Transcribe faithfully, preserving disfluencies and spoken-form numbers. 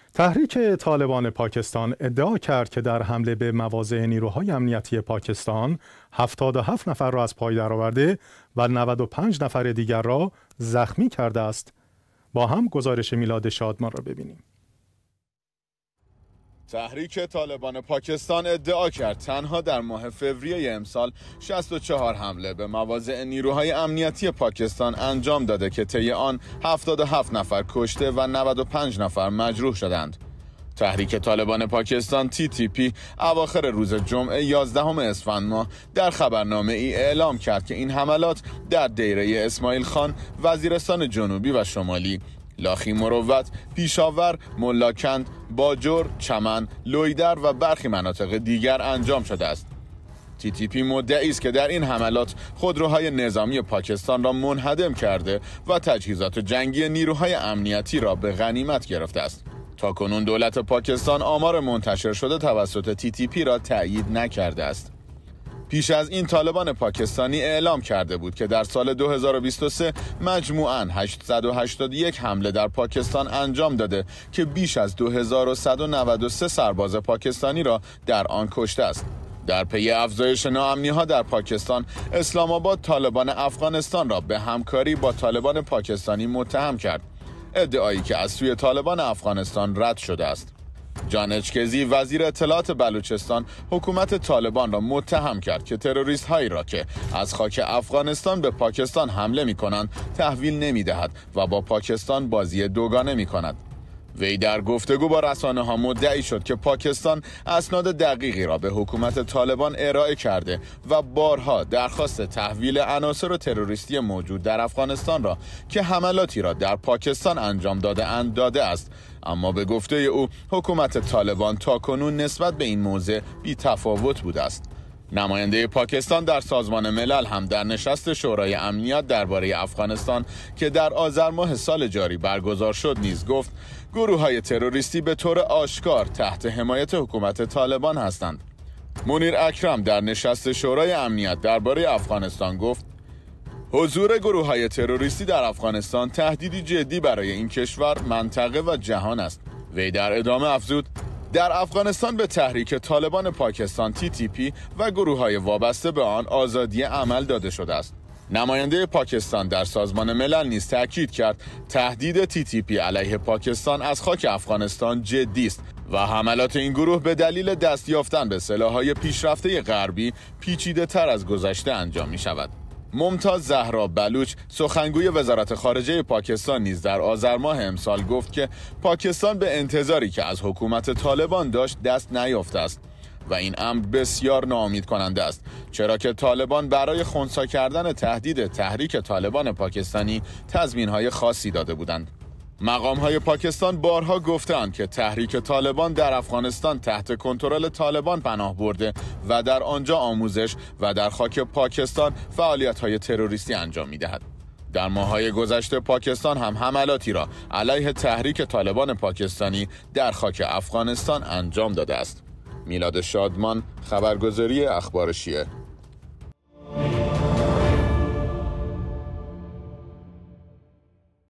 تحریک طالبان پاکستان ادعا کرد که در حمله به مواضع نیروهای امنیتی پاکستان هفتاد و هفت نفر را از پای درآورده و نود و پنج نفر دیگر را زخمی کرده است. با هم گزارش میلاد شادمان را ببینیم. تحریک طالبان پاکستان ادعا کرد تنها در ماه فوریه امسال شصت و چهار حمله به مواضع نیروهای امنیتی پاکستان انجام داده که طی آن هفتاد و هفت نفر کشته و نود و پنج نفر مجروح شدند. تحریک طالبان پاکستان تی تی پی اواخر روز جمعه یازدهم اسفند ماه در خبرنامه ای اعلام کرد که این حملات در دیره اسماعیل خان، وزیرستان جنوبی و شمالی، لاخی مروت، پیشاور، ملاکند، باجر، چمن، لویدر و برخی مناطق دیگر انجام شده است. تی تی پی مدعی است که در این حملات خودروهای نظامی پاکستان را منهدم کرده و تجهیزات جنگی نیروهای امنیتی را به غنیمت گرفته است. تاکنون دولت پاکستان آمار منتشر شده توسط تی تی پی را تأیید نکرده است. پیش از این طالبان پاکستانی اعلام کرده بود که در سال دو هزار و بیست و سه مجموعاً هشتصد و هشتاد و یک حمله در پاکستان انجام داده که بیش از دو هزار و صد و نود و سه سرباز پاکستانی را در آن کشته است. در پی افزایش ناامنی‌ها در پاکستان، اسلام آباد طالبان افغانستان را به همکاری با طالبان پاکستانی متهم کرد، ادعایی که از سوی طالبان افغانستان رد شده است. جان اچکزی وزیر اطلاعات بلوچستان حکومت طالبان را متهم کرد که تروریست هایی را که از خاک افغانستان به پاکستان حمله می کنند تحویل نمی دهد و با پاکستان بازی دوگانه می کند. وی در گفتگو با رسانه ها مدعی شد که پاکستان اسناد دقیقی را به حکومت طالبان ارائه کرده و بارها درخواست تحویل عناصر تروریستی موجود در افغانستان را که حملاتی را در پاکستان انجام داده اند داده است، اما به گفته او حکومت طالبان تاکنون نسبت به این موضوع بی تفاوت بوده است. نماینده پاکستان در سازمان ملل هم در نشست شورای امنیت درباره افغانستان که در آذر ماه سال جاری برگزار شد نیز گفت گروه‌های تروریستی به طور آشکار تحت حمایت حکومت طالبان هستند. منیر اکرم در نشست شورای امنیت درباره افغانستان گفت حضور گروه‌های تروریستی در افغانستان تهدیدی جدی برای این کشور، منطقه و جهان است. وی در ادامه افزود در افغانستان به تحریک طالبان پاکستان تی تی پی و گروه‌های وابسته به آن آزادی عمل داده شده است. نماینده پاکستان در سازمان ملل نیز تاکید کرد تهدید تی تی پی علیه پاکستان از خاک افغانستان جدی است و حملات این گروه به دلیل دست یافتن به سلاح‌های پیشرفته غربی پیچیده‌تر از گذشته انجام می‌شود. ممتاز زهرا بلوچ سخنگوی وزارت خارجه پاکستان نیز در آذر ماه امسال گفت که پاکستان به انتظاری که از حکومت طالبان داشت دست نیافته است و این امر بسیار ناامید کننده است، چرا که طالبان برای خنثی کردن تهدید تحریک طالبان پاکستانی تضمین‌های خاصی داده بودند. مقام‌های پاکستان بارها گفتند که تحریک طالبان در افغانستان تحت کنترل طالبان پناه برده و در آنجا آموزش و در خاک پاکستان فعالیت‌های تروریستی انجام می‌دهد. در ماه‌های گذشته پاکستان هم حملاتی را علیه تحریک طالبان پاکستانی در خاک افغانستان انجام داده است. میلاد شادمان، خبرگزاری اخبار شیعه.